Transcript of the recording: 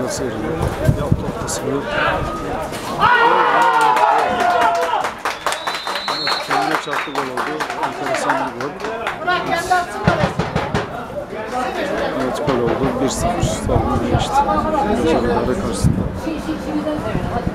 Burası eriyor. Top kısmı. Evet, kendine çarptı, gol oldu. Enteresan bir gol. Evet, gol oldu. 1-0 savunma geçti. Hocalıları karşısında.